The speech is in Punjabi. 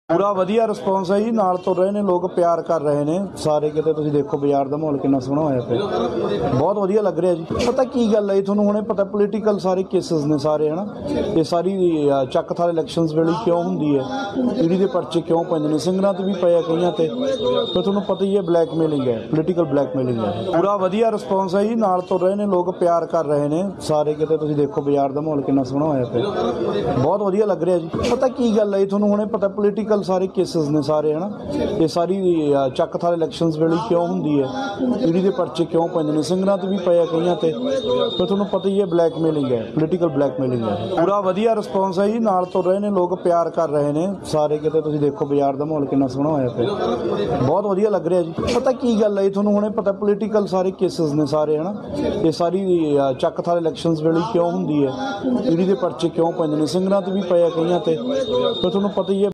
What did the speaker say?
ਪੂਰਾ ਵਧੀਆ ਰਿਸਪੌਂਸ ਹੈ ਜੀ। ਨਾਲ ਤੁਰ ਰਹੇ ਨੇ ਲੋਕ, ਪਿਆਰ ਕਰ ਰਹੇ ਨੇ ਸਾਰੇ ਕਿਤੇ। ਤੁਸੀਂ ਦੇਖੋ ਬਾਜ਼ਾਰ ਦਾ ਮਾਹੌਲ ਕਿੰਨਾ ਸੋਹਣਾ ਹੋਇਆ ਪਿਆ, ਬਹੁਤ ਵਧੀਆ ਲੱਗ ਰਿਹਾ ਜੀ। ਪਤਾ ਕੀ ਗੱਲ ਹੈ, ਤੁਹਾਨੂੰ ਹੁਣੇ ਪਤਾ ਪੋਲੀਟੀਕਲ ਸਾਰੇ ਕੇਸਿਸ ਨੇ ਸਾਰੇ, ਹੈ ਨਾ। ਇਹ ਸਾਰੀ ਚੱਕ ਥਾਲ ਇਲੈਕਸ਼ਨਸ ਵੇਲੇ ਕਿਉਂ ਹੁੰਦੀ ਹੈ, ਈਡੀ ਦੇ ਪਰਚੇ ਕਿਉਂ ਪੈਂਦੇ ਨੇ, ਸਿੰਗਰਾਂ 'ਤੇ ਵੀ ਪਏ ਆ ਕਈਆਂ 'ਤੇ। ਫਿਰ ਤੁਹਾਨੂੰ ਪਤਾ ਹੀ ਹੈ ਬਲੈਕਮੇਲਿੰਗ ਹੈ, ਪੋਲੀਟੀਕਲ ਬਲੈਕਮੇਲਿੰਗ ਹੈ। ਪੂਰਾ ਵਧੀਆ ਰਿਸਪੌਂਸ ਹੈ ਜੀ। ਨਾਲ ਤੁਰ ਰਹੇ ਨੇ ਲੋਕ, ਪਿਆਰ ਕਰ ਰਹੇ ਨੇ ਸਾਰੇ ਕਿਤੇ। ਤੁਸੀਂ ਦੇਖੋ ਬਾਜ਼ਾਰ ਦਾ ਮਾਹੌਲ ਕਿੰਨਾ ਸੋਹਣਾ ਹੋਇਆ ਪਿਆ, ਬਹੁਤ ਵਧੀਆ ਲੱਗ ਰਿਹਾ ਜੀ। ਪਤਾ ਕੀ ਗੱਲ ਹੈ, ਤੁਹਾਨੂੰ ਹੁਣੇ ਪਤਾ ਪੋਲੀਟੀਕਲ ਸਾਰੇ ਕੇਸਿਸ ਨੇ ਸਾਰੇ, ਹੈ ਨਾ। ਇਹ ਸਾਰੀ ਚੱਕ ਥਾਲ ਇਲੈਕਸ਼ਨਸ ਵੇਲੇ ਕਿਉਂ ਹੁੰਦੀ ਹੈ, ਈਡੀ ਦੇ ਪਰਚੇ ਕਿਉਂ ਪੈਂਦੇ ਨੇ, ਸਿੰਗਰਾਂ 'ਤੇ ਵੀ ਪਏ ਆ ਕਈਆਂ 'ਤੇ। ਫਿਰ ਤੁਹਾਨੂੰ ਪਤਾ ਹੀ ਹੈ ਬਲੈਕਮੇਲਿੰਗ ਹੈ, ਪੋਲੀਟੀਕਲ ਬਲੈਕਮੇਲਿੰਗ ਹੈ। ਪੂਰਾ ਵਧੀਆ ਰਿਸਪੌਂਸ ਹੈ ਜੀ। ਨਾਲ ਤੁਰ ਰਹੇ ਨੇ ਲੋਕ, ਪਿਆਰ ਕਰ ਰਹੇ ਨੇ ਸਾਰੇ ਕਿਤੇ। ਤੁਸੀਂ ਦੇਖੋ ਬਾਜ਼ਾਰ ਦਾ ਮਾਹੌਲ ਕਿੰਨਾ ਸੋਹਣਾ ਹੋਇਆ ਪਿਆ, ਬਹੁਤ ਵਧੀਆ ਲੱਗ ਰਿਹਾ ਜੀ। ਪਤਾ ਕੀ ਗੱਲ ਹੈ, ਤੁਹਾਨੂੰ ਹੁਣੇ ਪਤਾ ਪੋਲੀਟੀਕਲ ਸਾਰੇ ਕੇਸਿਸ ਨੇ ਸਾਰੇ, ਹੈ ਨਾ। ਇਹ ਸਾਰੀ ਚੱਕ ਥਾਲ ਇਲੈਕਸ਼ਨਸ ਵੇਲੇ ਕਿਉਂ ਹੁੰਦੀ ਹੈ, ਈਡੀ ਦੇ ਪਰਚੇ ਕਿਉਂ ਪੈਂਦੇ ਨੇ, ਸਿੰਗਰਾਂ 'ਤੇ ਵੀ ਪਏ ਆ ਕਈਆਂ 'ਤੇ। ਫਿਰ ਤੁਹਾਨੂੰ ਪਤਾ ਹੀ ਹੈ